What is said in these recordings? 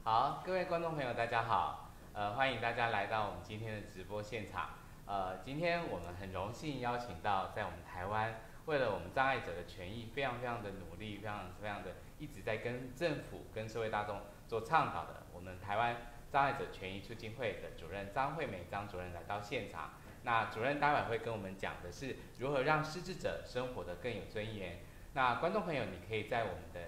好，各位观众朋友，大家好，欢迎大家来到我们今天的直播现场。今天我们很荣幸邀请到在我们台湾，为了我们障碍者的权益，非常的努力，非常的一直在跟政府、跟社会大众做倡导的，我们台湾障碍者权益促进会的主任张惠美张主任来到现场。那主任待会会跟我们讲的是如何让失智者生活得更有尊严。那观众朋友，你可以在我们的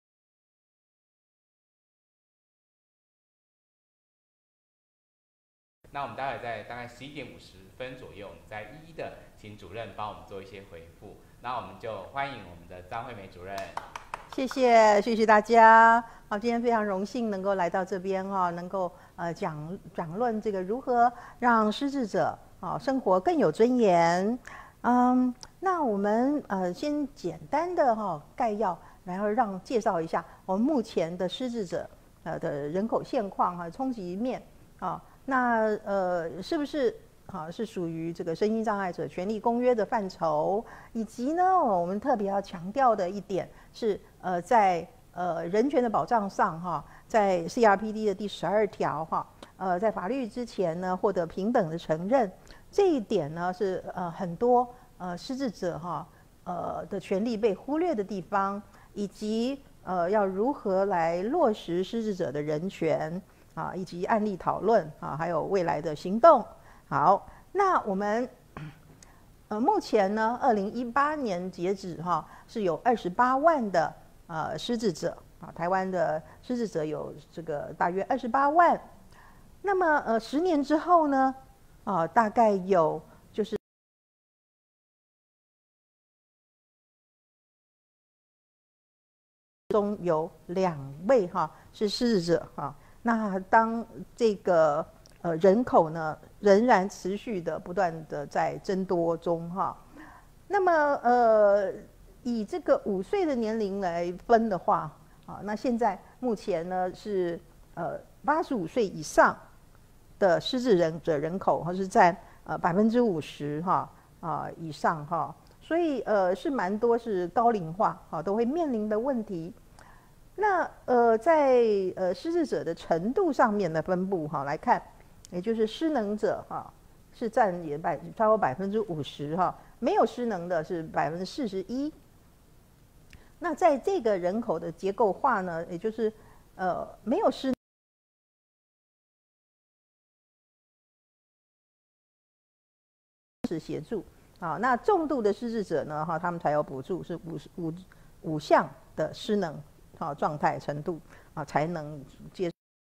那我们待会在大概11:50左右，我们再一一的请主任帮我们做一些回复。那我们就欢迎我们的张惠美主任。 谢谢大家。好，今天非常荣幸能够来到这边哈，能够讲论这个如何让失智者生活更有尊严。那我们先简单的概要，然后介绍一下我们目前的失智者的人口现况冲击面那是不是是属于这个身心障碍者权利公约的范畴，以及呢我们特别要强调的一点是在人权的保障上在 CRPD 的第12条在法律之前呢获得平等的承认，这一点呢是很多失智者的权利被忽略的地方，以及要如何来落实失智者的人权以及案例讨论还有未来的行动。好，那我们目前呢2018年截止是有28万的失智者台湾的失智者有这个大约28万。那么10年之后呢大概有就是中有2位是失智者那当这个人口呢仍然持续的不断的在增多中那么以这个5岁的年龄来分的话那现在目前呢是85岁以上的失智者人口是占50%以上所以是蛮多是高龄化都会面临的问题。那在失智者的程度上面的分布来看，也就是失能者是占也超过50%没有失能的是41%。那在这个人口的结构化呢，也就是没有失是协助那重度的失智者呢他们才有补助，是5项的失能状态程度才能接。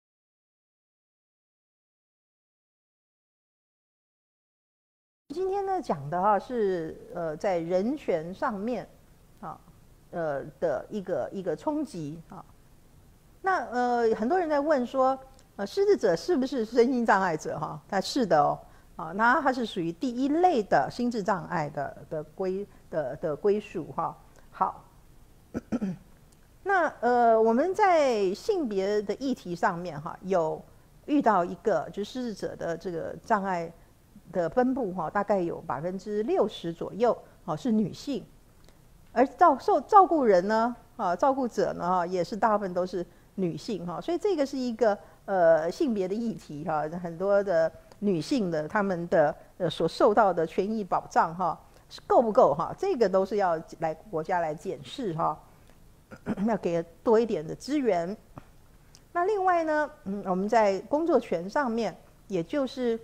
今天呢讲的是在人权上面的一个冲击那很多人在问说失智者是不是身心障碍者他是的那它是属于第1类的心智障碍的归属好那我们在性别的议题上面有遇到一个就是失智者的这个障碍的分布大概有60%左右是女性，而受照顾人呢照顾者呢也是大部分都是女性所以这个是一个性别的议题很多的女性的她们的所受到的权益保障是够不够这个都是要来国家来检视要给多一点的资源。那另外呢我们在工作权上面，也就是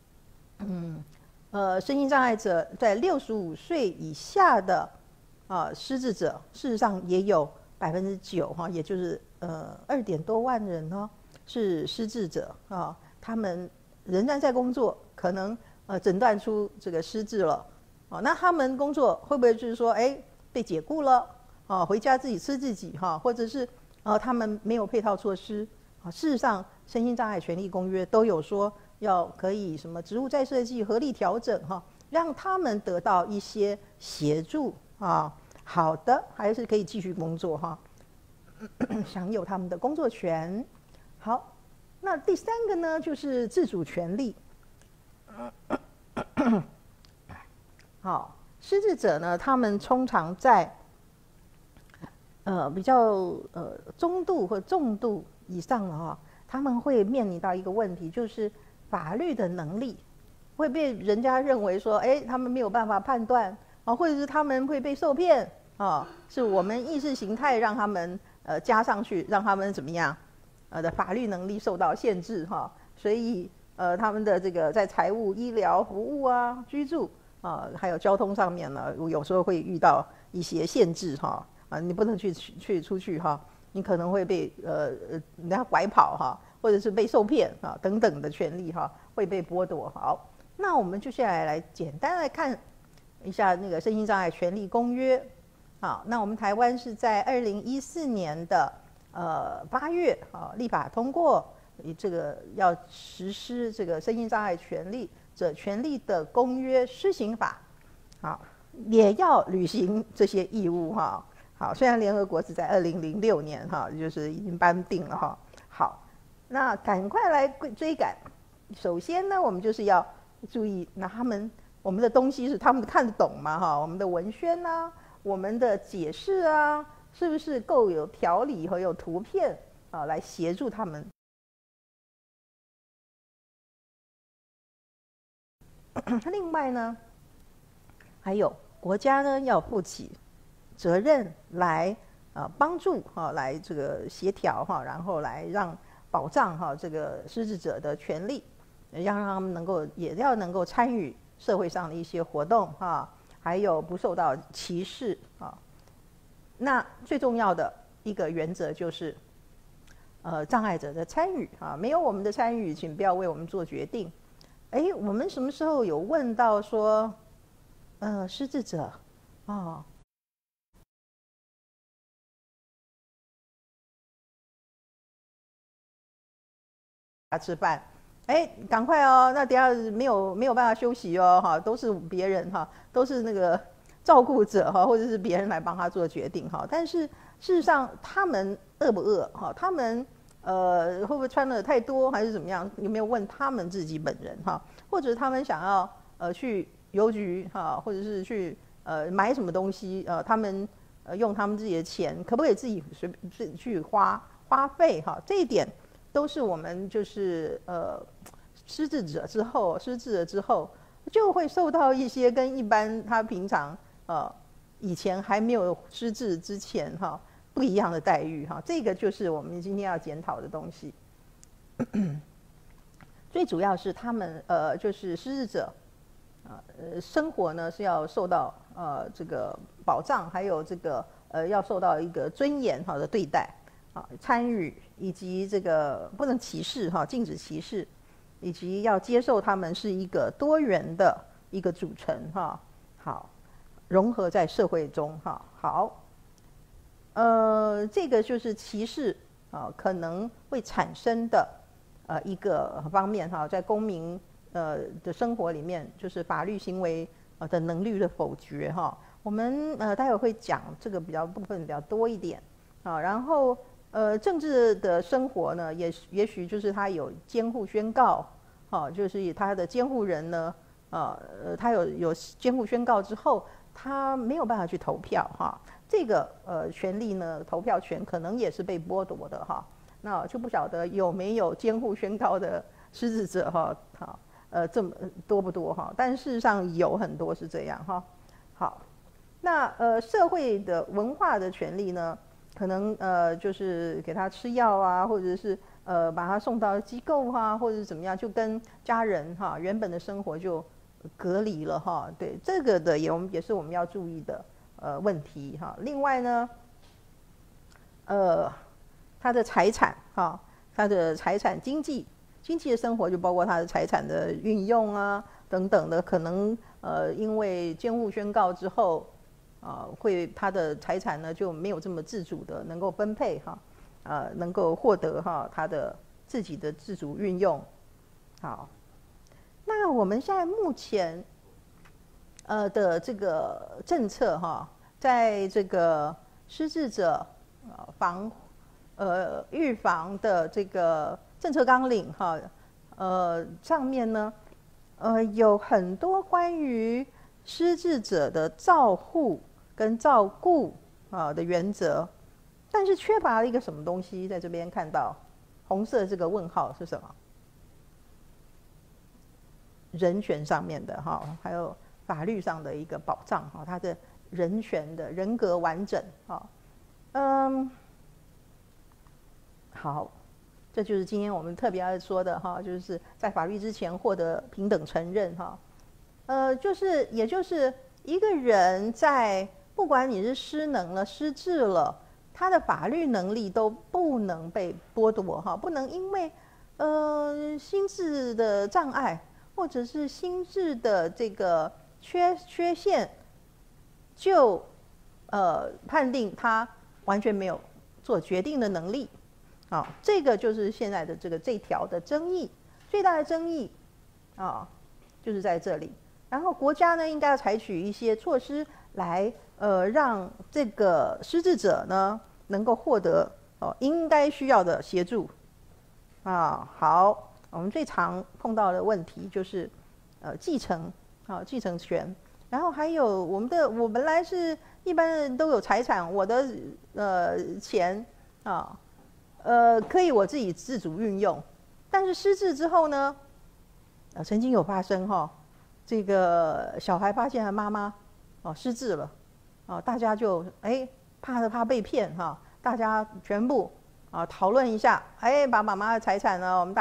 身心障碍者在65岁以下的失智者，事实上也有9%也就是2点多万人是失智者他们仍然在工作，可能诊断出这个失智了那他们工作会不会就是说被解雇了回家自己吃自己或者是他们没有配套措施事实上身心障碍权利公约都有说要可以什么职务再设计、合理调整让他们得到一些协助好的还是可以继续工作享有他们的工作权。好，那第3个呢就是自主权利失智者呢他们通常在比较中度或重度以上了哈，他们会面临到一个问题，就是法律的能力会被人家认为说，哎，他们没有办法判断啊，或者是他们会被受骗啊，是我们意识形态让他们加上去，让他们怎么样的法律能力受到限制哈，所以他们的这个在财务、医疗服务啊、居住啊，还有交通上面呢，有时候会遇到一些限制哈你不能出去哈，你可能会被人家拐跑哈，或者是被受骗啊等等的权利哈会被剥夺。好，那我们就下来简单来看一下那个身心障碍权利公约。好，那我们台湾是在2014年的8月立法通过这个要实施这个身心障碍权利者权利的公约施行法。好，也要履行这些义务哈。好，虽然联合国是在2006年哈，就是已经颁定了哈。好，那赶快来追赶。首先呢，我们就是要注意，那我们的东西是他们看得懂吗？哈，我们的文宣啊，我们的解释啊，是不是够有条理和有图片啊，来协助他们？另外呢，还有国家呢要负起责任来帮助来这个协调然后来让保障这个失智者的权利，让他们也要能够参与社会上的一些活动还有不受到歧视那最重要的一个原则就是障碍者的参与没有我们的参与，请不要为我们做决定。哎，我们什么时候有问到说失智者吃饭，哎，赶快哦，那等下没有办法休息哦都是别人都是那个照顾者或者是别人来帮他做决定但是事实上他们饿不饿他们会不会穿的太多还是怎么样？有没有问他们自己本人或者他们想要去邮局或者是去买什么东西他们用他们自己的钱，可不可以自己去花费这一点都是我们就是失智了之后就会受到一些跟一般他平常以前还没有失智之前不一样的待遇这个就是我们今天要检讨的东西。最主要是他们就是失智者生活呢是要受到这个保障，还有这个要受到一个尊严的对待参与，以及这个不能歧视禁止歧视，以及要接受他们是一个多元的一个组成好，融合在社会中好，这个就是歧视可能会产生的一个方面在公民的生活里面，就是法律行为的能力的否决我们待会会讲这个部分比较多一点然后政治的生活呢，也许就是他有监护宣告就是他的监护人呢他有监护宣告之后，他没有办法去投票这个权利呢，投票权可能也是被剥夺的那就不晓得有没有监护宣告的失智者这么多不多但事实上有很多是这样好，那社会的文化的权利呢，可能就是给他吃药啊，或者是把他送到机构或者是怎么样，就跟家人原本的生活就隔离了对，这个的也是我们要注意的问题另外呢他的财产他的财产经济的生活就包括他的财产的运用啊等等的，可能因为监护宣告之后他的财产呢就没有这么自主的能够分配能够获得他的自己的自主运用。好，那我们现在目前的这个政策在这个失智者预防的这个政策纲领上面呢有很多关于失智者的照护跟照顾的原则，但是缺乏了一个什么东西，在这边看到红色这个问号是什么？人权上面的哈，还有法律上的一个保障哈，他的人权的人格完整哈，好，这就是今天我们特别要说的哈，就是在法律之前获得平等承认哈，也就是一个人在不管你是失能了、失智了，他的法律能力都不能被剥夺哈，不能因为心智的障碍。或者是心智的这个缺陷，就判定他完全没有做决定的能力，这个就是现在的这条的争议，最大的争议就是在这里。然后国家呢，应该要采取一些措施来让这个失智者呢能够获得应该需要的协助好。我们最常碰到的问题就是继承权，然后还有我本来是一般人都有财产，我的钱可以我自己自主运用，但是失智之后呢，曾经有发生这个小孩发现他妈妈失智了大家就怕被骗大家全部讨论一下，把妈妈的财产呢我们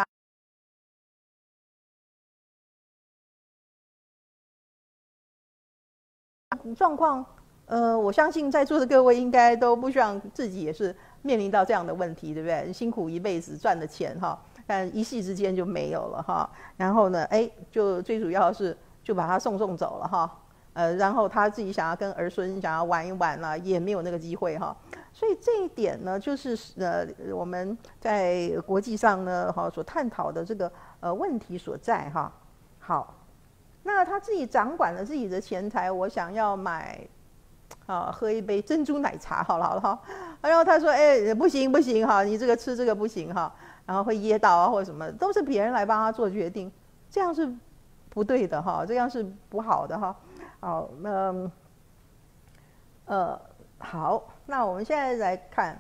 状况，我相信在座的各位应该都不希望自己也是面临到这样的问题，对不对？辛苦一辈子赚的钱但一夕之间就没有了然后呢，就最主要是就把他送走了然后他自己想要跟儿孙想要玩一玩也没有那个机会所以这一点呢，就是我们在国际上呢所探讨的这个问题所在好。那他自己掌管了自己的钱财，我想要买喝一杯珍珠奶茶好了然后他说不行你吃这个不行然后会噎到或者什么，都是别人来帮他做决定，这样是不对的这样是不好的好，好，那我们现在来看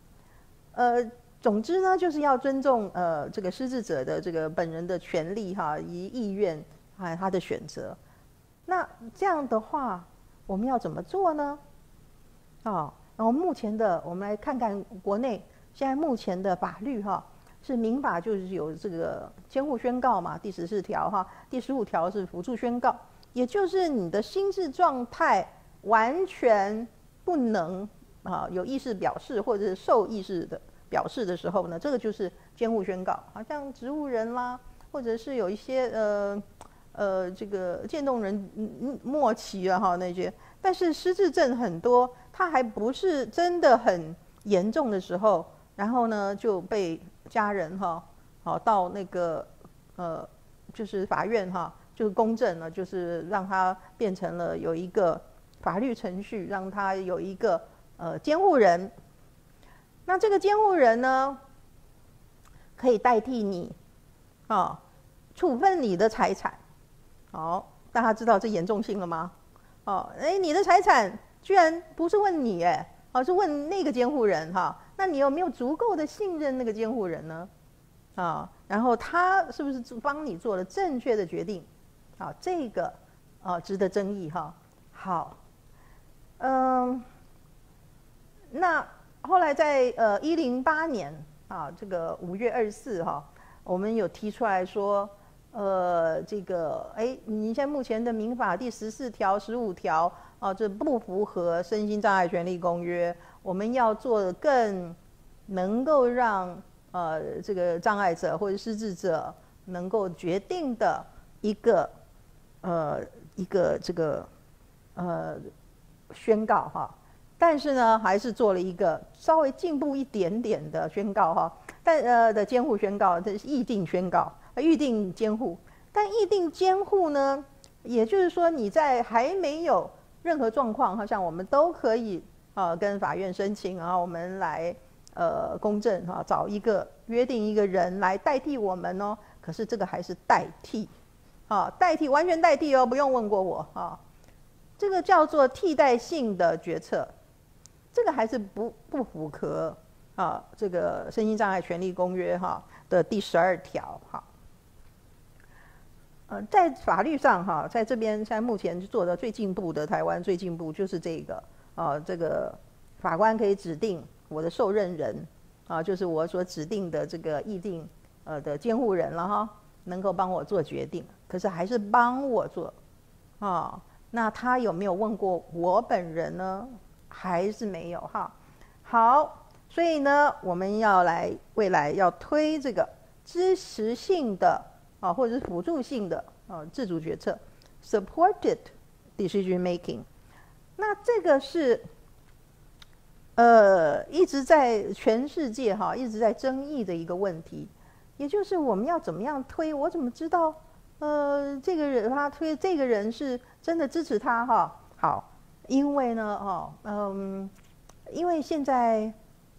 总之呢，就是要尊重这个失智者的这个本人的权利以意愿他的选择。那这样的话我们要怎么做呢然后目前的我们来看看国内现在目前的法律是民法，就是有这个监护宣告嘛，第14条第15条是辅助宣告，也就是你的心智状态完全不能有意识表示或者是受意识的表示的时候呢，这个就是监护宣告。好像植物人啦，或者是有一些这个渐冻人末期那些，但是失智症很多他还不是真的很严重的时候，然后呢就被家人到那个就是法院就是公证了，就是让他变成了有一个法律程序，让他有一个监护人。那这个监护人呢，可以代替你处分你的财产。大家知道这严重性了吗？你的财产居然不是问你是问那个监护人那你有没有足够的信任那个监护人呢？然后他是不是帮你做了正确的决定？这个值得争议好，那后来在108年这个5月24我们有提出来说，这个你现在目前的民法第14条、15条这不符合身心障碍权利公约，我们要做更能够让这个障碍者或者失智者能够决定的一个这个宣告但是呢，还是做了一个稍微进步一点点的宣告但的监护宣告，这是议定宣告，预定监护。但议定监护呢，也就是说你在还没有任何状况像我们都可以跟法院申请我们来公证找一个约定一个人来代替我们可是这个还是代替代替，完全代替不用问过我这个叫做替代性的决策，这个还是不符合这个身心障碍权利公约的第12条在法律上在这边现在目前做的最进步的，台湾最进步就是这个这个法官可以指定我的受任人就是我所指定的这个议定的监护人了能够帮我做决定，可是还是帮我做那他有没有问过我本人呢？还是没有好，所以呢，我们要未来要推这个支持性的或者是辅助性的自主决策 （supported decision making）。那这个是一直在全世界一直在争议的一个问题，也就是我们要怎么样推？我怎么知道这个人他推这个人是真的支持他好，因为呢因为现在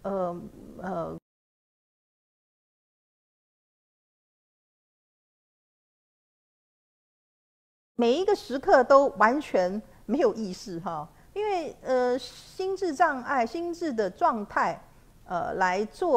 每一个时刻都完全没有意识因为心智障碍、心智的状态来做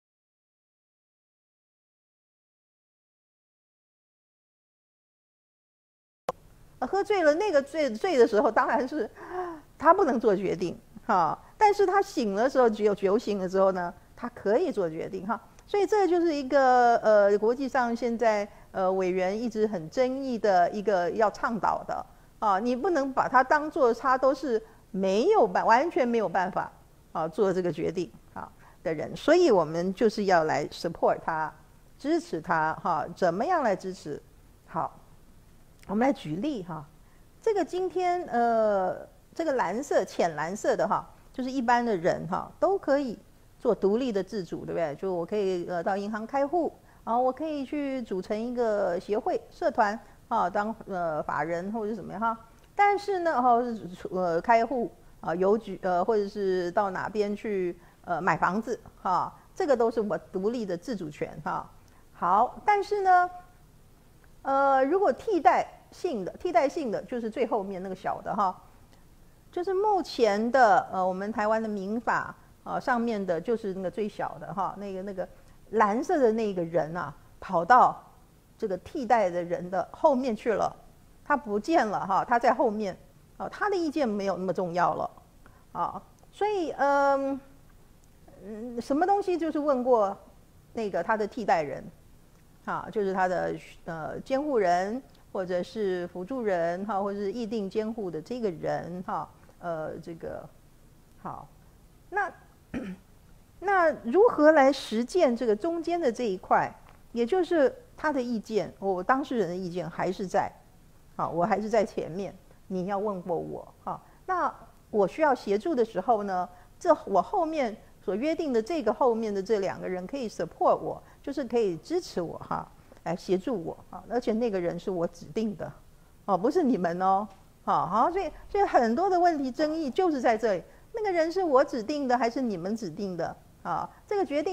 喝醉了那个醉的时候，当然是他不能做决定但是他醒的时候，只有酒醒的时候呢，他可以做决定所以这就是一个国际上现在委员一直很争议的一个要倡导的你不能把它当作他都是完全没有办法做这个决定的人，所以我们就是要来 support 他，支持他怎么样来支持？好，我们来举例这个今天这个浅蓝色的就是一般的人都可以做独立的自主，对不对？就我可以到银行开户，然后我可以去组成一个协会、社团当法人或者什么样但是呢开户邮局或者是到哪边去买房子这个都是我独立的自主权好，但是呢如果替代性的就是最后面那个小的就是目前的我们台湾的民法上面的就是那个最小的那个蓝色的那个人跑到这个替代的人的后面去了，他不见了他在后面他的意见没有那么重要了所以什么东西就是问过那个他的替代人就是他的监护人或者是辅助人或者是议定监护的这个人这个好，那如何来实践这个中间的这一块？也就是他的意见，我当事人的意见还是在我还是在前面，你要问过我那我需要协助的时候呢，我后面所约定的这个后面的这2个人可以 support 我，就是可以支持我来协助我而且那个人是我指定的不是你们好，所以很多的问题争议就是在这里，那个人是我指定的还是你们指定的这个决定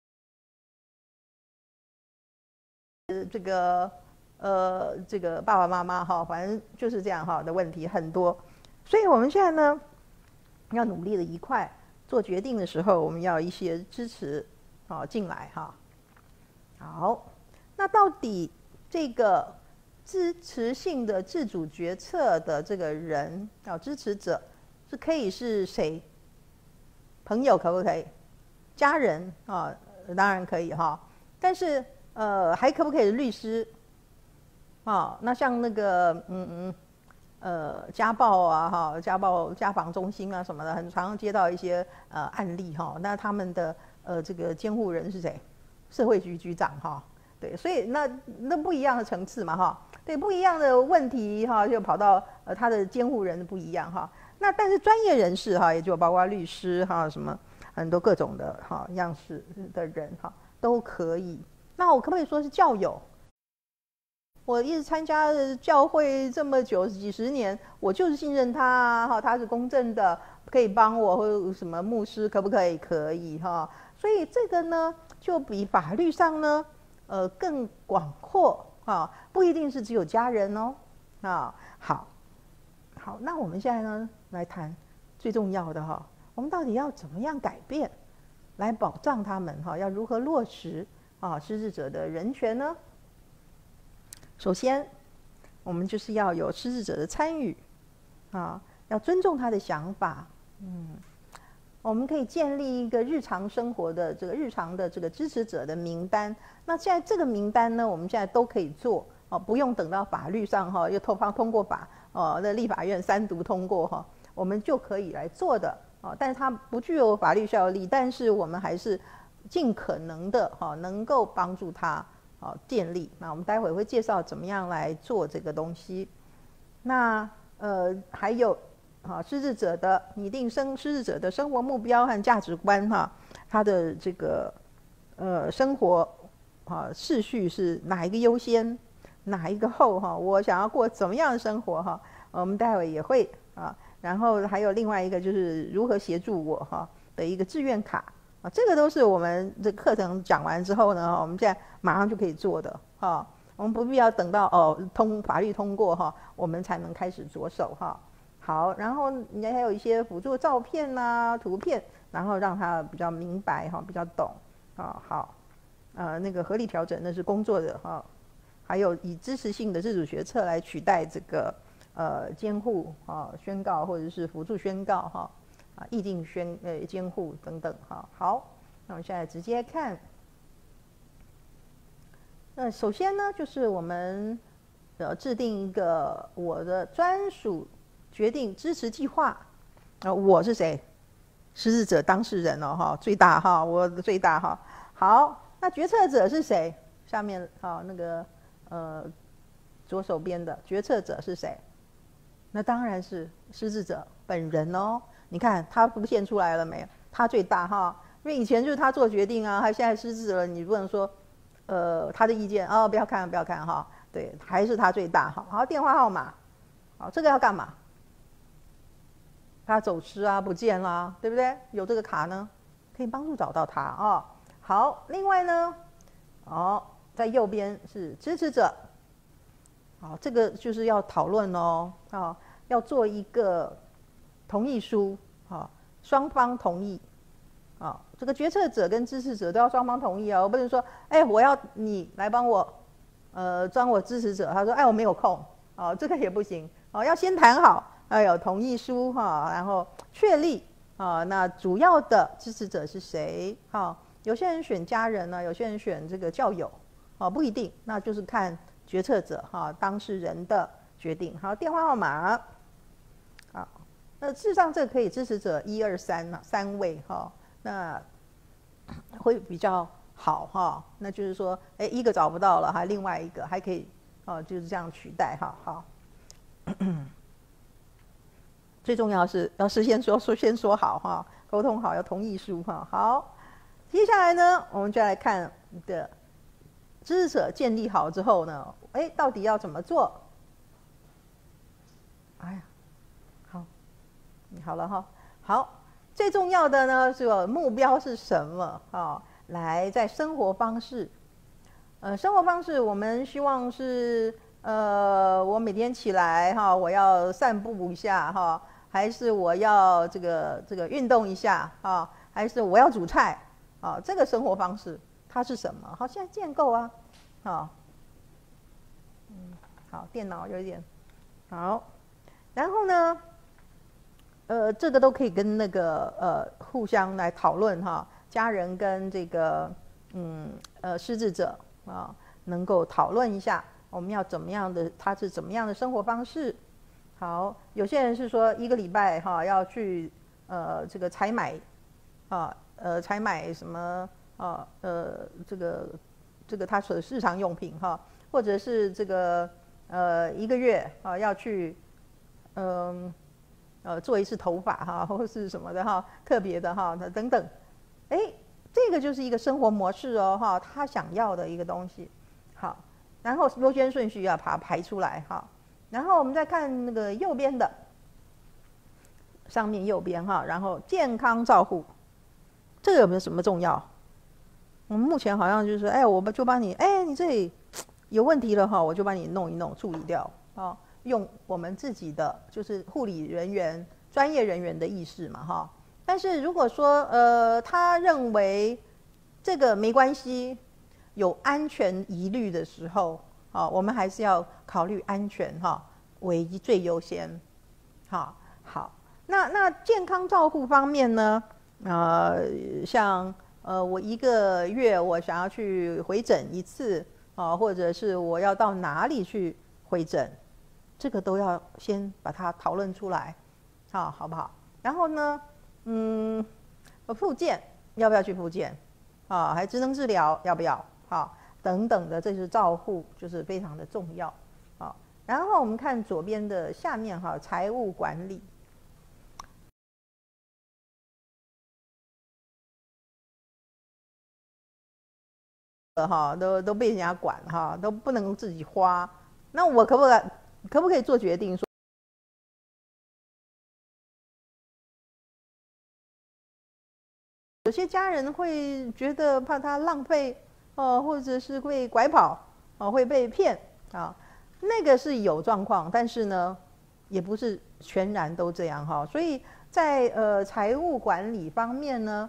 这个爸爸妈妈反正就是这样的问题很多，所以我们现在呢要努力的一块做决定的时候，我们要一些支持进来好，那到底这个支持性的自主决策的这个人支持者是可以是谁？朋友可不可以？家人当然可以但是还可不可以律师那像那个家暴家访中心什么的，很常接到一些案例那他们的这个监护人是谁？社会局局长对，所以那不一样的层次嘛对，不一样的问题就跑到他的监护人不一样那但是专业人士也就包括律师什么很多各种的样式的人都可以。那我可不可以说是教友？我一直参加教会这么久几十年，我就是信任他他是公正的，可以帮我，或什么牧师可不可以？可以所以这个呢就比法律上呢更广阔不一定是只有家人好，那我们现在呢来谈最重要的我们到底要怎么样改变来保障他们哈？要如何落实失智者的人权呢？首先，我们就是要有失智者的参与要尊重他的想法。我们可以建立一个日常生活的日常的支持者的名单。那现在这个名单呢，我们现在都可以做不用等到法律上又通过法那立法院3读通过我们就可以来做的但是它不具有法律效力，但是我们还是尽可能的能够帮助他建立。那我们待会会介绍怎么样来做这个东西。那还有失智者的拟定失智者的生活目标和价值观他的这个生活次序是哪一个优先，哪一个后我想要过怎么样的生活我们待会也会然后还有另外一个就是如何协助我的一个志愿卡这个都是我们这课程讲完之后呢我们现在马上就可以做的我们不必要等到法律通过我们才能开始着手好，然后你还有一些辅助照片图片，然后让他比较明白比较懂好那个合理调整那是工作的还有以支持性的自主决策来取代这个监护宣告或者是辅助宣告意定监护等等好，那我们现在直接看。那首先呢，就是我们制定一个我的专属决定支持计划我是谁？失智者当事人最大我的最大好，那决策者是谁？下面那个左手边的决策者是谁？那当然是失智者本人你看他浮现出来了没有？他最大因为以前就是他做决定他现在失智了，你不能说他的意见不要看对，还是他最大好，电话号码这个要干嘛？他走失不见啦，对不对？有这个卡呢，可以帮助找到他好，另外呢在右边是支持者这个就是要讨论要做一个同意书双方同意这个决策者跟支持者都要双方同意我不能说我要你来帮我装我支持者，他说我没有空这个也不行要先谈好要有同意书然后确立那主要的支持者是谁有些人选家人有些人选这个教友不一定，那就是看决策者当事人的决定。好，电话号码那事实上这个可以支持者1、2、3 3位那会比较好那就是说一个找不到了还另外一个还可以就是这样取代好最重要是要事先先说好沟通好，要同意书好，接下来呢我们就来看的支持者建立好之后呢到底要怎么做？好了好，最重要的呢是目标是什么来在生活方式我们希望是我每天起来我要散步一下还是我要这个运动一下还是我要煮菜这个生活方式它是什么？好，现在建构好，电脑有一点好，然后呢这个都可以跟那个互相来讨论家人跟这个失智者能够讨论一下我们要怎么样的，他是怎么样的生活方式。好，有些人是说1个礼拜要去这个采买采买什么这个他所日常用品或者是这个1个月要去做一次头发或是什么的特别的等等，这个就是一个生活模式他想要的一个东西。好，然后优先顺序要把它排出来然后我们再看那个右边的上面右边然后健康照护，这个有没有什么重要？我们目前好像就是说我们就帮你你这里有问题了我就帮你弄一弄处理掉用我们自己的就是护理人员专业人员的意识嘛但但是如果说他认为这个没关系，有安全疑虑的时候，我们还是要考虑安全为最优先。好，那健康照护方面呢，像我1个月我想要去回诊1次或者是我要到哪里去回诊，这个都要先把它讨论出来，好不好？然后呢，复健要不要去复健还职能治疗要不要等等的，这就是照护，就是非常的重要然后我们看左边的下面财务管理。都被人家管都不能自己花。那我可不可以做决定说，有些家人会觉得怕他浪费或者是会拐跑会被骗那个是有状况，但是呢，也不是全然都这样所以在财务管理方面呢。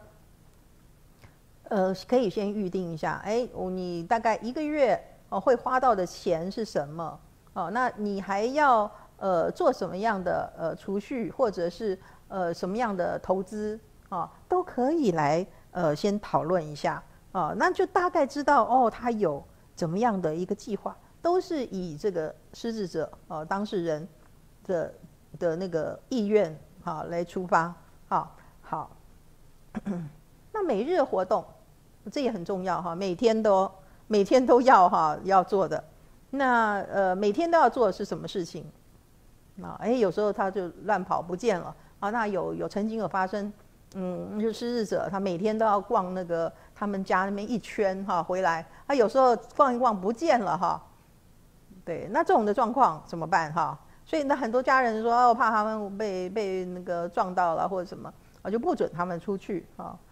可以先预定一下，你大概1个月会花到的钱是什么那你还要做什么样的储蓄，或者是什么样的投资都可以来先讨论一下那就大概知道他有怎么样的一个计划，都是以这个失智者当事人的那个意愿来出发好那每日活动。这也很重要每天都要做的。那每天都要做的是什么事情有时候他就乱跑不见了那曾经有发生就失智者他每天都要逛那个他们家那边1圈回来有时候逛一逛不见了对，那这种的状况怎么办所以呢很多家人说怕他们被那个撞到了或者什么就不准他们出去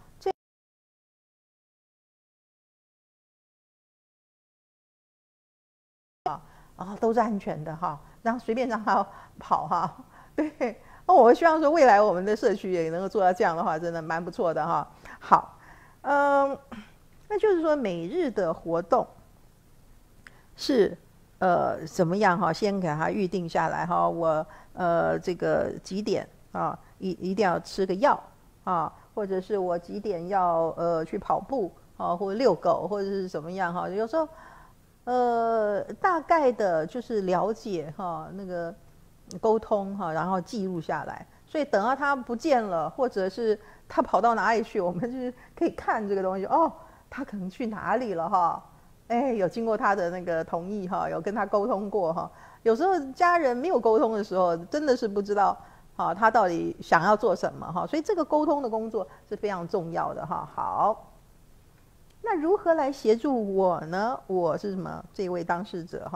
都是安全的然后随便让他跑对我希望说未来我们的社区也能够做到这样的话，真的蛮不错的好那就是说每日的活动是怎么样先给他预定下来我这个几点一定要吃个药或者是我几点要去跑步或者遛狗或者是怎么样有时候大概的就是了解那个沟通然后记录下来，所以等到他不见了，或者是他跑到哪里去，我们就是可以看这个东西他可能去哪里了有经过他的那个同意有跟他沟通过有时候家人没有沟通的时候，真的是不知道他到底想要做什么所以这个沟通的工作是非常重要的好。那如何来协助我呢？我是什么？这位当事者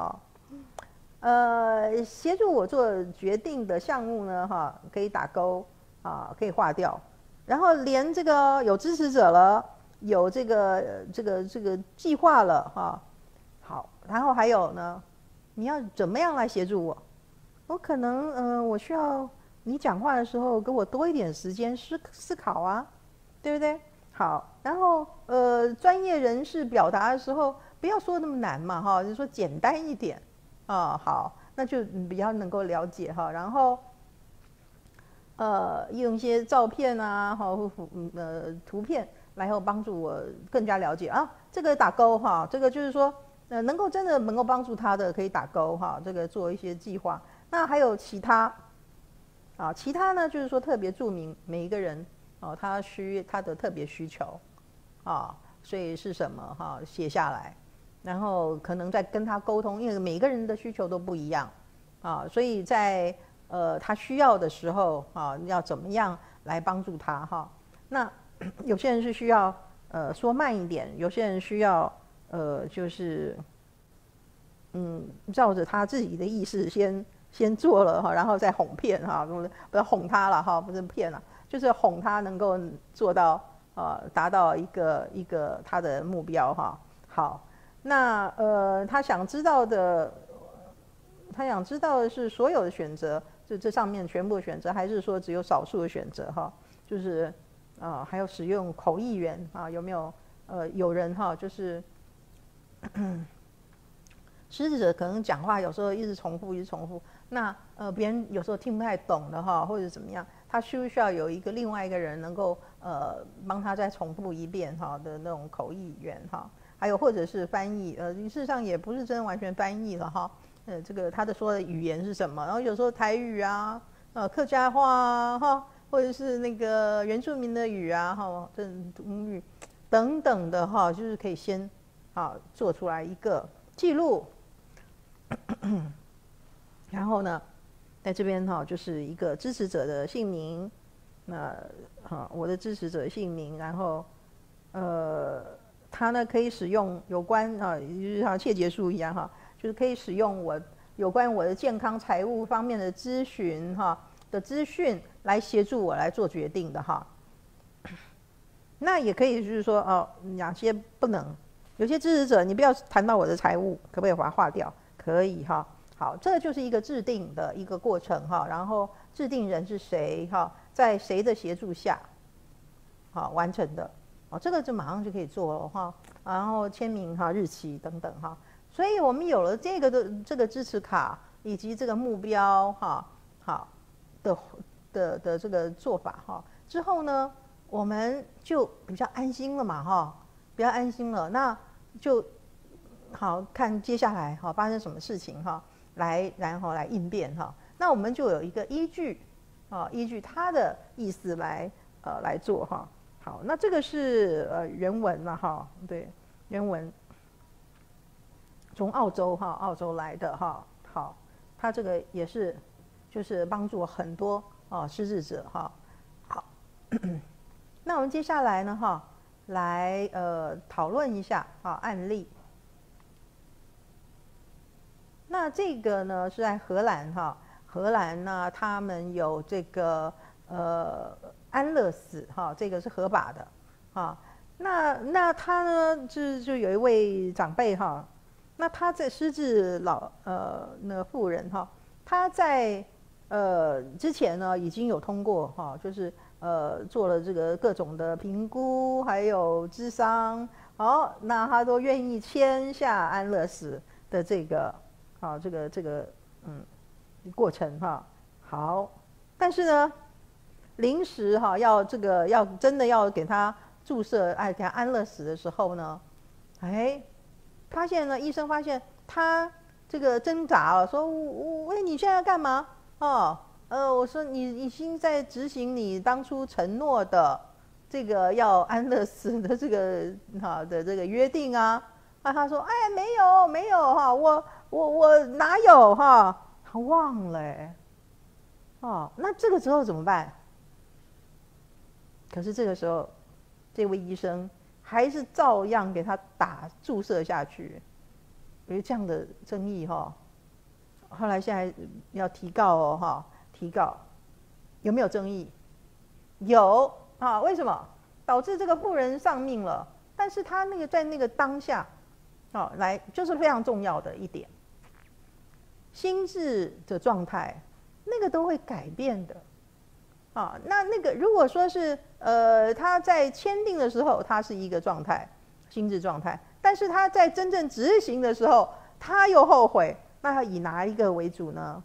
协助我做决定的项目呢可以打勾可以划掉，然后连这个有支持者了，有这个计划了好，然后还有呢，你要怎么样来协助我？我可能我需要你讲话的时候给我多一点时间思考对不对？好，然后专业人士表达的时候不要说那么难嘛就是说简单一点好，那就比较能够了解然后用一些照片图片来帮助我更加了解这个打勾这个就是说真的能够帮助他的可以打勾这个做一些计划。那还有其他其他呢就是说特别注明每一个人他的特别需求所以是什么写下来，然后可能再跟他沟通，因为每个人的需求都不一样所以在他需要的时候要怎么样来帮助他那有些人是需要说慢一点，有些人需要就是照着他自己的意识先做了然后再哄骗不是哄他了不是骗了，就是哄他能够做到达到一个他的目标好，那他想知道的是所有的选择，这上面全部的选择，还是说只有少数的选择就是还有使用口译员啊，有没有有人哈，就是失智者可能讲话有时候一直重复，那别人有时候听不太懂的哈，或者怎么样，他需不需要有另外一个人能够帮他再重复一遍哈的那种口译员哈，还有或者是翻译，事实上也不是真的完全翻译了哈，这个他说的语言是什么，然后有时候台语啊，客家话啊哈，或者是那个原住民的语啊哈，这母语等等的哈，就是可以先做出来一个记录。然后呢，在这边就是一个支持者的姓名，那我的支持者姓名，然后他呢可以使用有关就是像切结书一样哈，就是可以使用有关我的健康财务方面的咨询的资讯来协助我来做决定的哈。那也可以就是说哪些不能，有些支持者你不要谈到我的财务，可不可以把它划掉？可以哈。好，这就是一个制定的一个过程哈，然后制定人是谁哈，在谁的协助下完成的这个就马上就可以做了哈，然后签名日期等等哈，所以我们有了这个支持卡以及这个目标的这个做法之后呢，我们就比较安心了嘛比较安心了，那就好看接下来发生什么事情然后来应变那我们就有一个依据依据他的意思来做好，那这个是原文了对，原文从澳洲来的好，他这个也是就是帮助很多失智者好，那我们接下来呢来讨论一下案例。那这个呢是在荷兰荷兰呢他们有这个安乐死这个是合法的那他呢就有一位长辈那他在失智那妇人他在之前呢已经有通过就是做了这个各种的评估，还有咨商，好，那他都愿意签下安乐死的这个这个过程好，但是呢临时要真的要给他注射给他安乐死的时候呢，发现呢医生发现他这个挣扎了，说喂你现在要干嘛我说你已经在执行你当初承诺的这个要安乐死的这个的这个约定啊。他说没有我哪有他忘了那这个时候怎么办？可是这个时候这位医生还是照样给他注射下去，有这样的争议后来现在要提告提告有没有争议？有为什么？导致这个妇人丧命了，但是他在那个当下来就是非常重要的一点，心智的状态那个都会改变的那个如果说是他在签订的时候他是一个状态，心智状态，但是他在真正执行的时候他又后悔，那他以哪一个为主呢？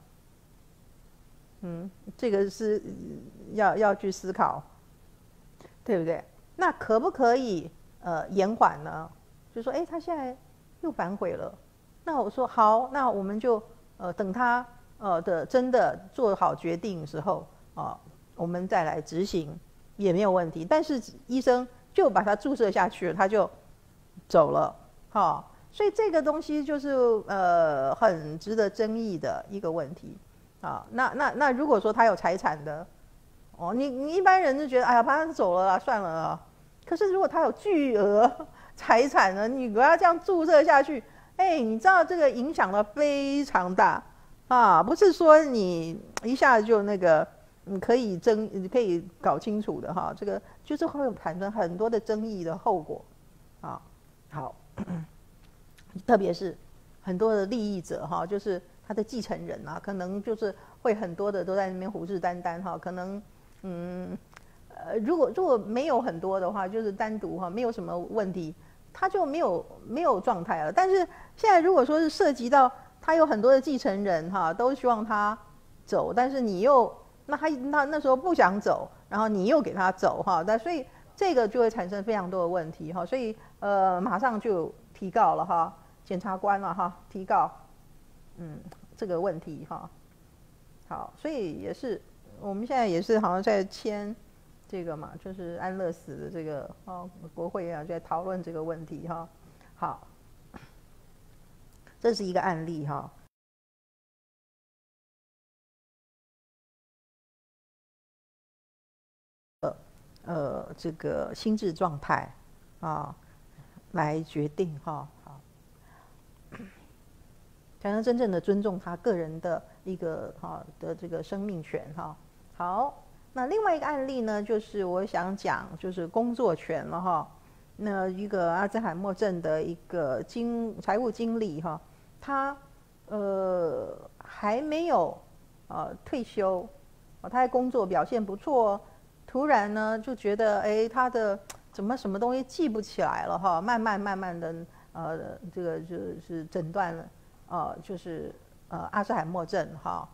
这个是要去思考，对不对？那可不可以延缓呢？就说他现在又反悔了，那我说好，那我们就等他真的做好决定的时候我们再来执行也没有问题。但是医生就把它注射下去了，他就走了所以这个东西就是很值得争议的一个问题那如果说他有财产的你一般人就觉得反正走了啦，算了啦。可是如果他有巨额财产呢，你如果要这样注射下去你知道这个影响的非常大不是说你一下子就那个你可以搞清楚的这个就是会产生很多的争议的后果好特别是很多的利益者就是他的继承人可能就是会很多的都在那边虎视眈眈可能如果没有很多的话，就是单独哈，没有什么问题，他就没有状态了。但是现在如果说是涉及到他有很多的继承人哈，都希望他走，但是你又他那时候不想走，然后你又给他走哈，那所以这个就会产生非常多的问题哈，所以马上就提告了哈，检察官了哈，提告这个问题哈。好，所以也是我们现在也是好像在签这个嘛，就是安乐死的这个国会啊，就在讨论这个问题哈。好，这是一个案例哈。这个心智状态来决定哈。好，才能真正的尊重他个人的一个的这个生命权哈。好，那另外一个案例呢，就是我想讲就是工作权了哈。那一个阿兹海默症的一个财务经理哈，他还没有退休，他在工作表现不错，突然呢就觉得他的怎么什么东西记不起来了哈，慢慢的这个就是诊断了就是阿兹海默症哈。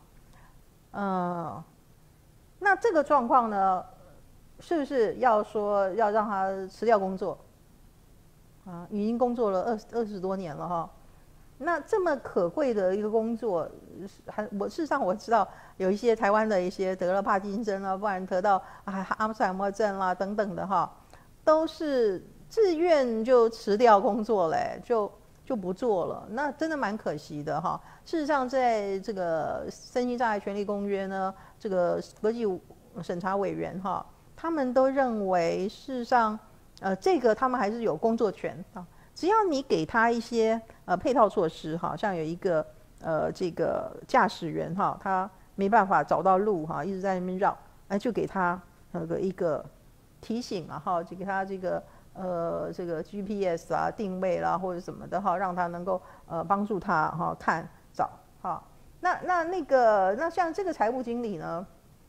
那这个状况呢，是不是要说要让他辞掉工作已经工作了20多年了哈。那这么可贵的一个工作，事实上我知道有一些台湾的一些得了帕金森不然得到阿兹海默症啦等等的哈，都是自愿就辞掉工作嘞，就不做了，那真的蛮可惜的哈。事实上，在这个身心障碍权利公约呢，这个国际审查委员哈，他们都认为，事实上，这个他们还是有工作权只要你给他一些配套措施哈，像有一个这个驾驶员哈，他没办法找到路哈，一直在那边绕，就给他一个提醒哈，就给他这个GPS 定位啦或者什么的哈，让他能够帮助他看找哈。那像这个财务经理呢，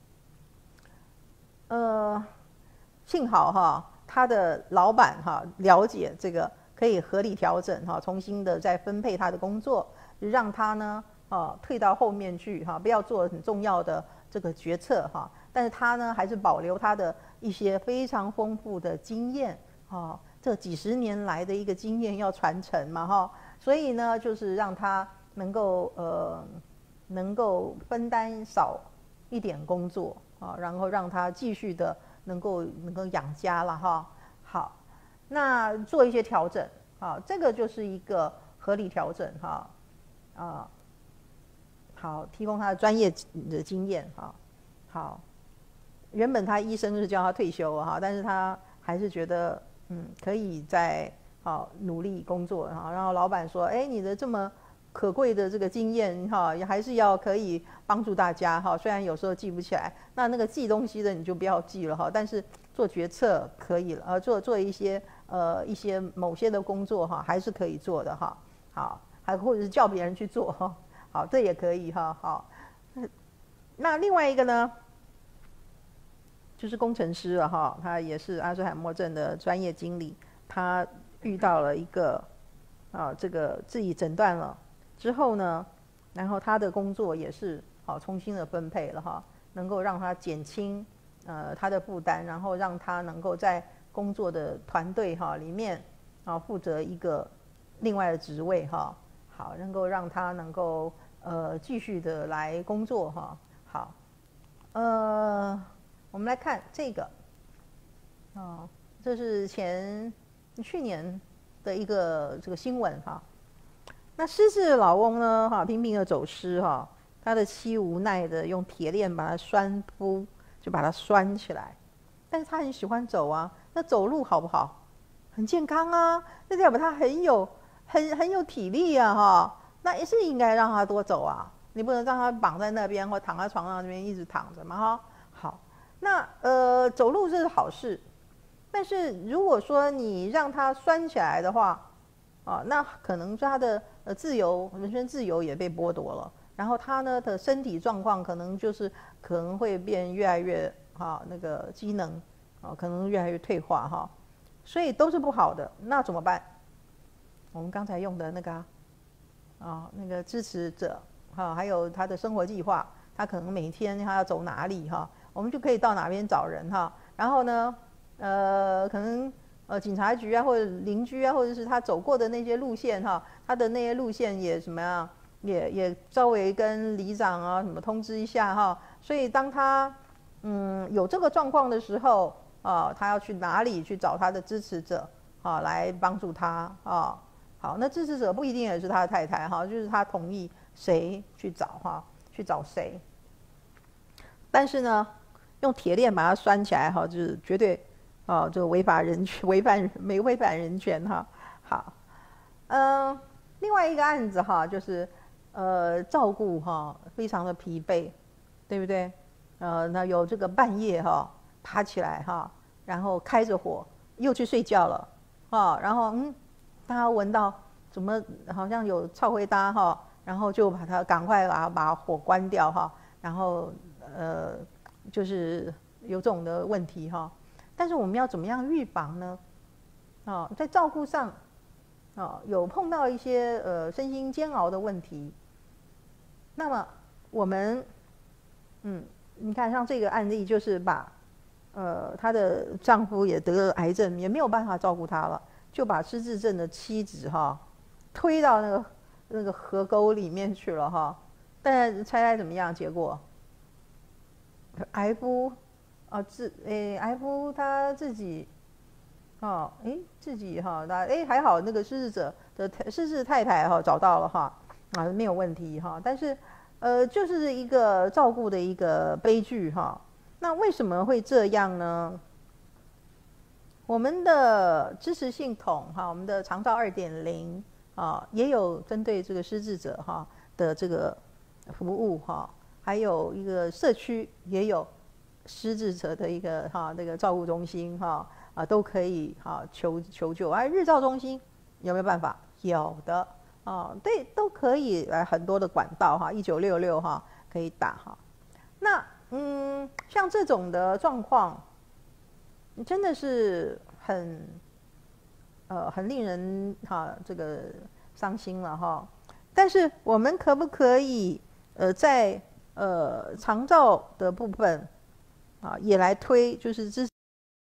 幸好哈，他的老板了解这个可以合理调整重新的再分配他的工作，让他呢退到后面去不要做很重要的这个决策但是他呢还是保留他的一些非常丰富的经验这几十年来的一个经验要传承嘛所以呢就是让他能够分担少一点工作然后让他继续的能够养家了好，那做一些调整这个就是一个合理调整好，提供他的专业的经验好，原本他医生是叫他退休但是他还是觉得可以再努力工作然后老板说你的这么可贵的这个经验也还是要可以帮助大家虽然有时候记不起来，那个记东西的你就不要记了但是做决策可以了做一些某些的工作还是可以做的好，还或者是叫别人去做好，这也可以好。那另外一个呢，就是工程师了他也是阿兹海默症的专业经理，他遇到了一个这个自己诊断了之后呢，然后他的工作也是重新的分配了能够让他减轻他的负担，然后让他能够在工作的团队里面负责一个另外的职位好，能够让他能够继续的来工作好，我们来看这个这是去年的一个这个新闻那失智的老翁呢频频的走失他的妻无奈的用铁链把他拴夫，就把他拴起来，但是他很喜欢走那走路好不好？很健康那代表他很有体力那也是应该让他多走你不能让他绑在那边或躺在床上那边一直躺着嘛好，那走路这是好事，但是如果说你让他拴起来的话那可能他的人身自由也被剥夺了，然后他呢的身体状况可能会变越来越那个机能可能越来越退化哈，所以都是不好的。那怎么办？我们刚才用的那个那个支持者还有他的生活计划，他可能每天他要走哪里哈，我们就可以到哪边找人哈。然后呢，可能警察局啊，或者邻居啊，或者是他走过的那些路线哈，他的那些路线也什么样，也稍微跟里长啊什么通知一下哈。所以当他有这个状况的时候他要去哪里去找他的支持者来帮助他好，那支持者不一定也是他的太太就是他同意谁去找去找谁。但是呢，用铁链把它拴起来就是绝对就违反人权，违反人权好，另外一个案子就是照顾非常的疲惫，对不对？那有这个半夜爬起来然后开着火又去睡觉了然后大家闻到怎么好像有臭灰搭然后就把它赶快把火关掉然后就是有这种的问题但是我们要怎么样预防呢？在照顾上有碰到一些身心煎熬的问题，那么我们你看像这个案例就是把她的丈夫也得了癌症，也没有办法照顾她了，就把失智症的妻子推到那个河沟里面去了但猜怎么样？结果癌夫癌夫他自己自己还好那个失智者的失智太太找到了没有问题但是就是一个照顾的一个悲剧那为什么会这样呢？我们的支持系统我们的长照 2.0也有针对这个失智者的这个服务还有一个社区也有失智者的一个这个照顾中心都可以求救。日照中心有没有办法？有的对，都可以很多的管道1966可以打那像这种的状况，真的是很令人这个伤心了但是我们可不可以在长照的部分也来推，就是支持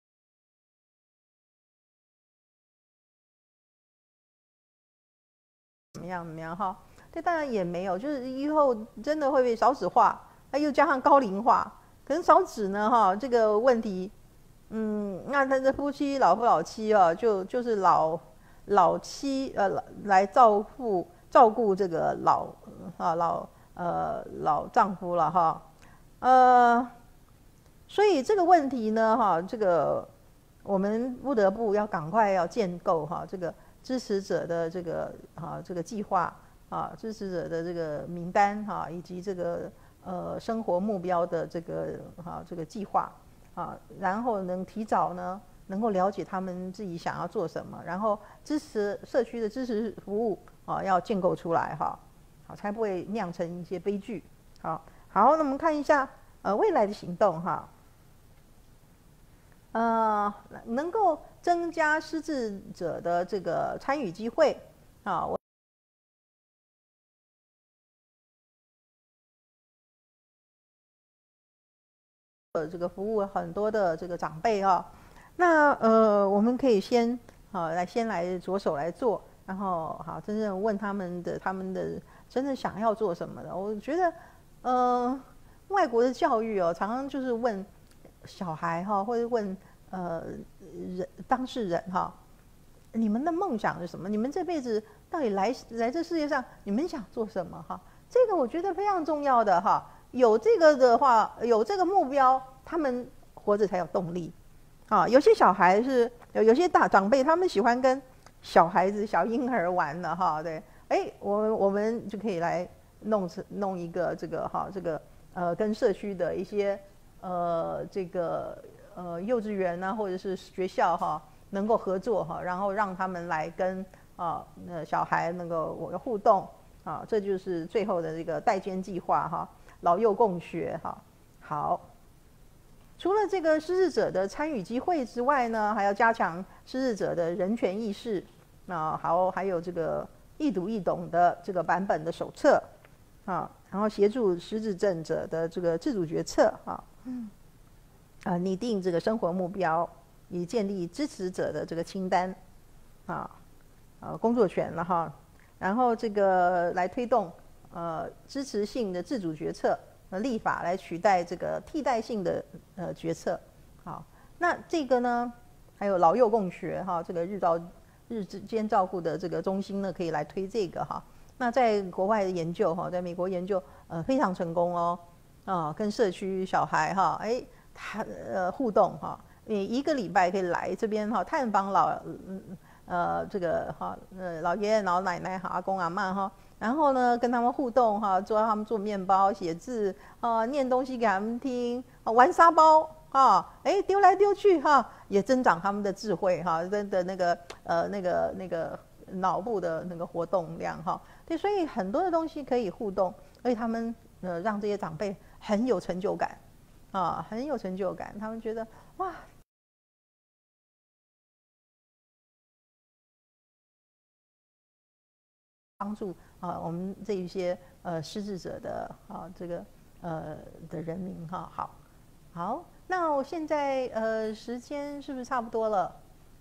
怎么样这当然也没有，就是以后真的会被少子化，又加上高龄化，可能少子呢这个问题，那他的夫妻老夫老妻就是老妻来照顾这个老丈夫了所以这个问题呢这个我们不得不要赶快要建构这个支持者的这个计划支持者的这个名单以及这个生活目标的这个计划然后能提早呢能够了解他们自己想要做什么，然后支持社区的支持服务要建构出来好，才不会酿成一些悲剧。好，那我们看一下未来的行动能够增加失智者的这个参与机会这个服务很多的这个长辈那我们可以先来着手来做，然后真正问他们的真正想要做什么的。我觉得外国的教育常常就是问小孩或者问当事人你们的梦想是什么？你们这辈子到底来这世界上你们想做什么这个我觉得非常重要的有这个的话，有这个目标，他们活着才有动力有些小孩是有些长辈，他们喜欢跟小孩子小婴儿玩的对，我们就可以来弄一个这个跟社区的一些这个幼稚园或者是学校能够合作然后让他们来跟小孩能够互动这就是最后的这个代间计划老幼共学好。 除了这个失智者的参与机会之外呢，还要加强失智者的人权意识，还有这个易读易懂的这个版本的手册然后协助失智症者的这个自主决策拟定这个生活目标，以建立支持者的这个清单工作权了哈，然后这个来推动支持性的自主决策立法来取代这个替代性的决策。好，那这个呢，还有老幼共学这个日间照顾的这个中心呢，可以来推这个那在国外的研究在美国研究非常成功哦跟社区小孩他互动你1个礼拜可以来这边探访这个老爷爷老奶奶阿公阿嬷然后呢跟他们互动教他们做面包写字念东西给他们听玩沙包丢来丢去也增长他们的智慧的那个脑部的那个活动量对，所以很多的东西可以互动，而且他们让这些长辈很有成就感很有成就感，他们觉得哇。帮助我们这一些失智者的这个的人民好，那我现在时间是不是差不多了？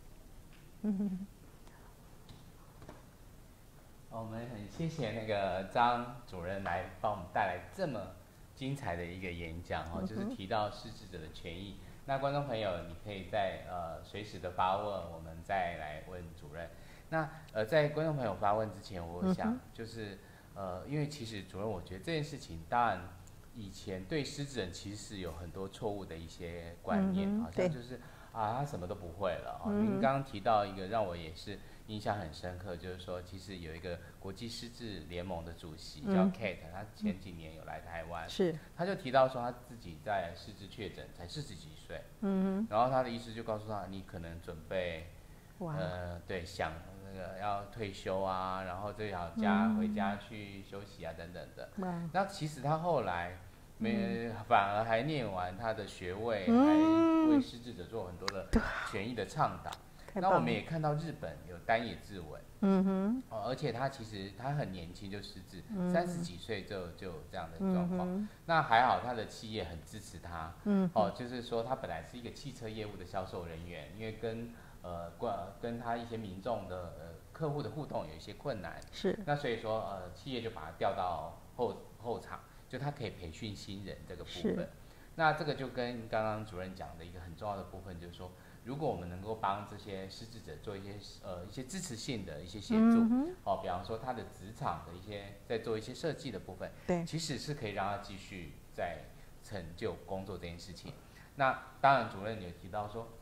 我们很谢谢那个张主任来帮我们带来这么精彩的一个演讲就是提到失智者的权益。那观众朋友，你可以在随时的发问，我们再来问主任。那在观众朋友发问之前，我想就是因为其实主任，我觉得这件事情，当然以前对失智人其实是有很多错误的一些观念，好像就是他什么都不会了您刚刚提到一个让我也是印象很深刻，就是说其实有一个国际失智联盟的主席叫 Kate，他前几年有来台湾，他就提到说他自己在失智确诊才40几岁，然后他的医师就告诉他，你可能准备对想那个要退休然后最好回家去休息等等的。那其实他后来反而还念完他的学位，还为失智者做很多的权益的倡导。那我们也看到日本有丹野志文，而且他其实他很年轻就失智，30几岁就这样的状况。那还好他的企业很支持他，就是说他本来是一个汽车业务的销售人员，因为跟他一些民众的客户的互动有一些困难，那所以说企业就把他调到后场，就他可以培训新人这个部分。那这个就跟刚刚主任讲的一个很重要的部分，就是说，如果我们能够帮这些失智者做一些支持性的一些协助，比方说他的职场的在做一些设计的部分，其实是可以让他继续在成就工作这件事情。那当然，主任也提到说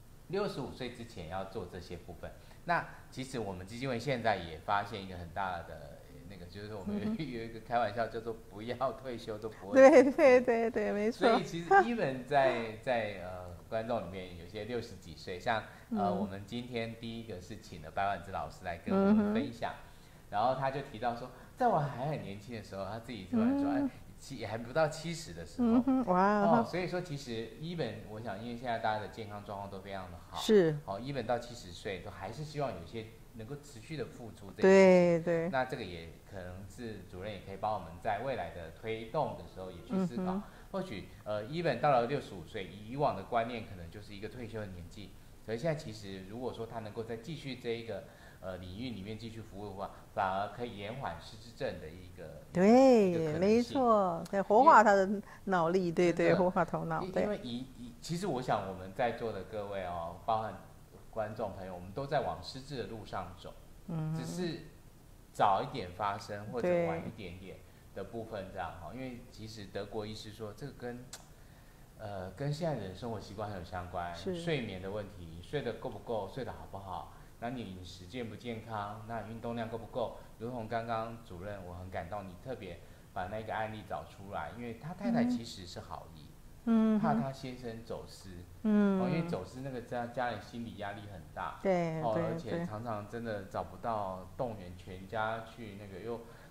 ，65岁之前要做这些部分。那其实我们基金会现在也发现一个很大的那个，就是我们有一个开玩笑叫做“不要退休都不会”。 对，没错。 所以其实even在观众里面有些60几岁，像我们今天第一个是请了白婉芝老师来跟我们分享，然后他就提到说，在我还很年轻的时候，他自己突然说，也还不到70的时候，所以说其实even我想，因为现在大家的健康状况都非常的好，even 到70岁都还是希望有些能够持续的付出这件事情。对，那这个也可能是主任也可以帮我们在未来的推动的时候也去思考，或许even 到了65岁，以往的观念可能就是一个退休的年纪，可是现在其实如果说他能够再继续这一个领域里面继续服务的话，反而可以延缓失智症的一个没错，对，活化他的脑力，对，活化头脑。 因为其实我想我们在座的各位包含观众朋友，我们都在往失智的路上走，只是早一点发生或者晚一点点的部分这样因为其实德国医师说这个跟现在人的生活习惯很有相关，睡眠的问题，睡得够不够，睡得好不好，那你饮食健不健康，那运动量够不够？如同刚刚主任，我很感动，你特别把那个案例找出来，因为他太太其实是好意，怕他先生走失，因为走失那个家人心理压力很大，而且常常真的找不到动员全家去那个又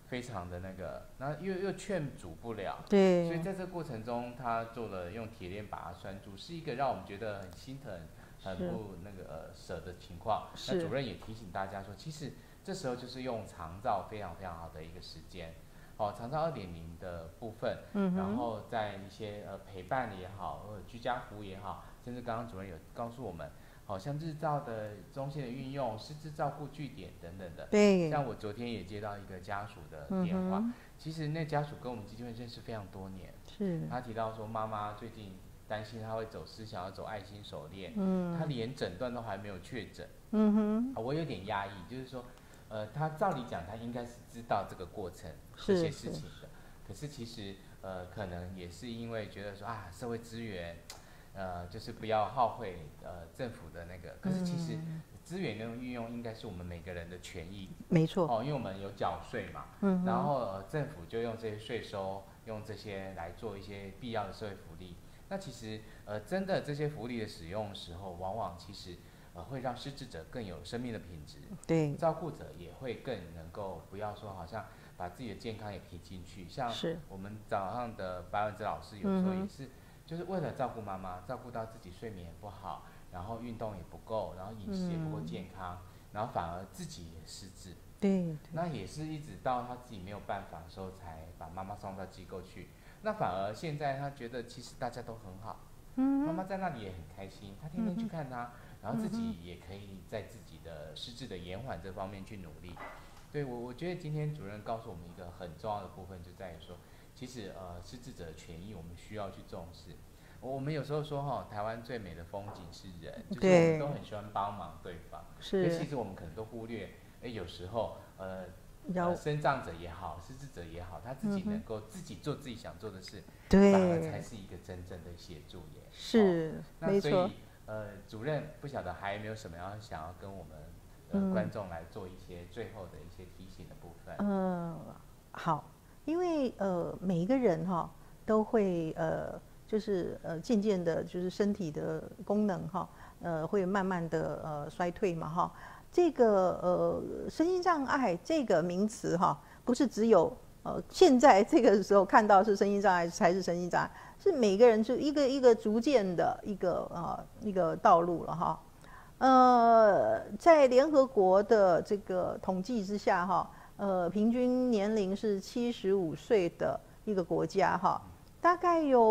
非常的那个，然后又劝阻不了， 对， 所以在这个过程中，他做了用铁链把它拴住，是一个让我们觉得很心疼、很不那个舍的情况。那主任也提醒大家说，其实这时候就是用长照非常非常好的一个时间。长照2.0的部分，然后在一些陪伴也好，或者居家服务也好，甚至刚刚主任有告诉我们，像日照的中心的运用、失智照顾据点等等的。 对。 像我昨天也接到一个家属的电话，其实那家属跟我们基金会认识非常多年， 是。他提到说妈妈最近担心他会走失，想要走爱心手链，他连诊断都还没有确诊。我有点压抑，就是说。他照理讲，他应该是知道这个过程这些事情的，可是其实可能也是因为觉得说社会资源，就是不要耗费政府的那个，可是其实资源的运用应该是我们每个人的权益， 没错， 因为我们有缴税嘛，然后政府就用这些税收，用这些来做一些必要的社会福利。那其实真的这些福利的使用的时候，往往其实。会让失智者更有生命的品质， 对， 照顾者也会更能够不要说好像把自己的健康也提进去。像我们早上的白文哲老师有时候也是，就是为了照顾妈妈，照顾到自己睡眠也不好，然后运动也不够，然后饮食也不够健康，然后反而自己也失智。 对， 那也是一直到他自己没有办法的时候，才把妈妈送到机构去。那反而现在他觉得其实大家都很好，妈妈在那里也很开心，他天天去看他。然后自己也可以在自己的失智的延缓这方面去努力。对，我觉得今天主任告诉我们一个很重要的部分，就在于说，其实失智者的权益我们需要去重视。我们有时候说台湾最美的风景是人，就是我们都很喜欢帮忙对方，是。其实我们可能都忽略，有时候身障者也好，失智者也好，他自己能够自己做自己想做的事，对，反而才是一个真正的协助耶。 是，没错。 主任不晓得还有没有什么想要跟我们观众来做一些最后的一些提醒的部分？ 好，因为每一个人都会就是渐渐的，就是身体的功能会慢慢的衰退嘛这个身心障碍这个名词不是只有现在这个时候看到是身心障碍才是身心障碍。是每个人就一个一个逐渐的一个道路了在联合国的这个统计之下平均年龄是75岁的一个国家大概有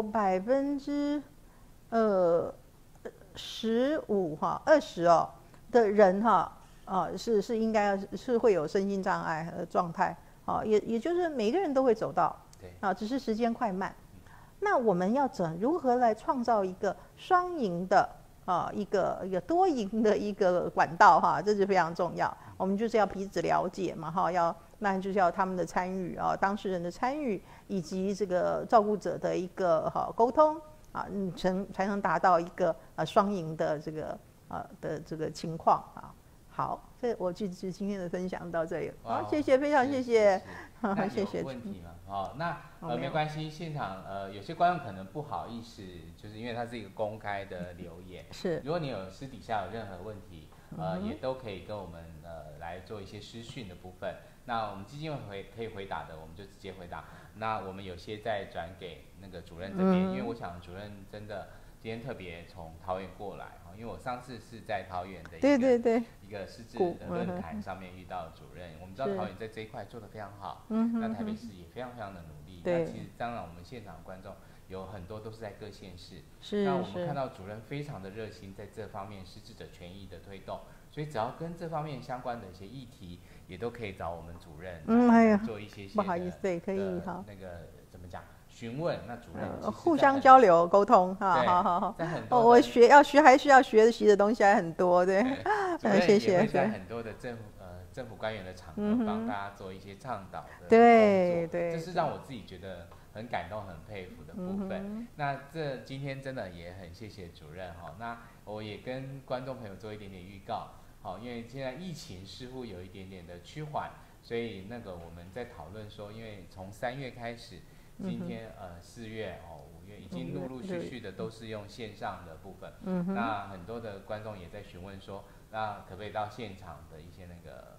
15%、20%的人是应该是会有身心障碍的状态也就是每个人都会走到，只是时间快慢。那我们要如何来创造一个双赢的一个多赢的一个管道这是非常重要。我们就是要彼此了解嘛那就是要他们的参与当事人的参与，以及这个照顾者的一个沟通才能达到一个双赢的这个的这个情况好，这我就今天的分享到这里。好，谢谢，非常谢谢。 谢谢。有问题吗？那没关系，现场有些观众可能不好意思，就是因为它是一个公开的留言。是。如果你有私底下有任何问题，也都可以跟我们来做一些私讯的部分。那我们基金会可以回答的，我们就直接回答。那我们有些再转给那个主任这边，因为我想主任真的今天特别从桃园过来因为我上次是在桃园的一个失智的论坛上面遇到主任，我们知道桃园在这一块做得非常好，那台北市也非常非常的努力。那其实当然我们现场观众有很多都是在各县市，那我们看到主任非常的热心在这方面失智者权益的推动，所以只要跟这方面相关的一些议题，也都可以找我们主任做一些不好意思，对，可以那个怎么讲？询问那主任互相交流沟通好， 在很多我还需要学习的东西还很多对，谢谢。 会在很多的政府官员的场合帮大家做一些倡导的工作， 对， 这是让我自己觉得很感动、很佩服的部分。那今天真的也很谢谢主任那我也跟观众朋友做一点点预告因为现在疫情似乎有一点点的趋缓，所以那个我们在讨论说，因为从3月开始。今天4月5月已经陆陆续续的都是用线上的部分，那很多的观众也在询问说，那可不可以到现场的一些那个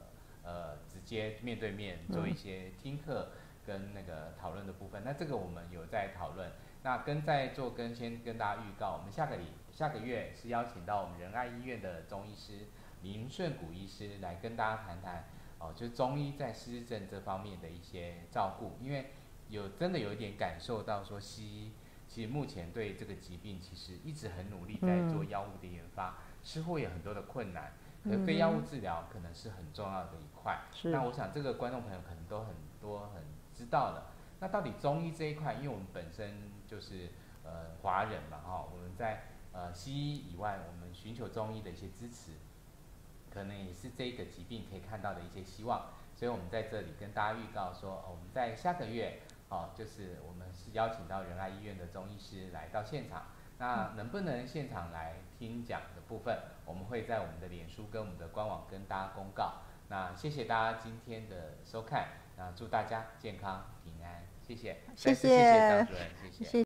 直接面对面做一些听课跟那个讨论的部分。那这个我们有在讨论。那先跟大家预告，我们下个月是邀请到我们仁爱医院的中医师林顺谷医师来跟大家谈谈就是中医在失智症这方面的一些照顾，因为真的有一点感受到说西医其实目前对这个疾病其实一直很努力在做药物的研发，似乎有很多的困难，可是非药物治疗可能是很重要的一块。那我想这个观众朋友可能都很知道的。那到底中医这一块，因为我们本身就是华人嘛我们在西医以外，我们寻求中医的一些支持，可能也是这个疾病可以看到的一些希望。所以我们在这里跟大家预告说，我们在下个月就是我们是邀请到仁爱医院的中医师来到现场。那能不能现场来听讲的部分，我们会在我们的脸书跟我们的官网跟大家公告。那谢谢大家今天的收看，那祝大家健康平安，谢谢， 谢谢谢谢张主任，谢谢。